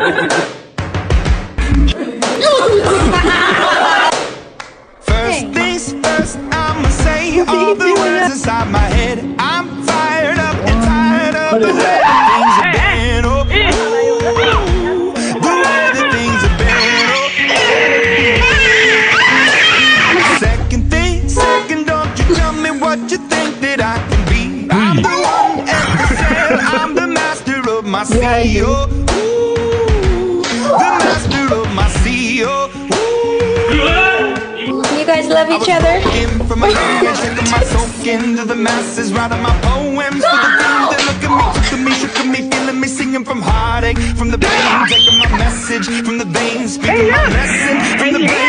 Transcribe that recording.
First things first, I'ma say all the words inside my head. I'm fired up and tired of the way things have been. Oh, the way that things have been. Oh. Second, don't you tell me what you think that I can be. I'm the one ever said I'm the master of my CEO. The master of my CEO. You guys love each other? From my taking my soak into the masses, writing my poems for the things that look at me, took to me, shook at me, feeling me, singing from heartache, from the pain, taking my message from the veins, speaking my lesson from the pain.